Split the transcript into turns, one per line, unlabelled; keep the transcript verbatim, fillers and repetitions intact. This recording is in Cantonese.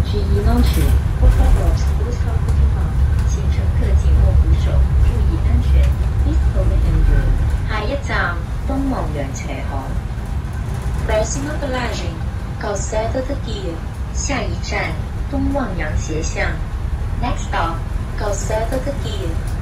注意安全。Por favor, segure sua volantina. 请乘客紧握扶手，注意安全。Please hold the handle. 下一站，东望洋斜巷。Próxima paragem, Calçada da Guia. 下一站，东望洋斜巷。Next stop, Calçada da Guia.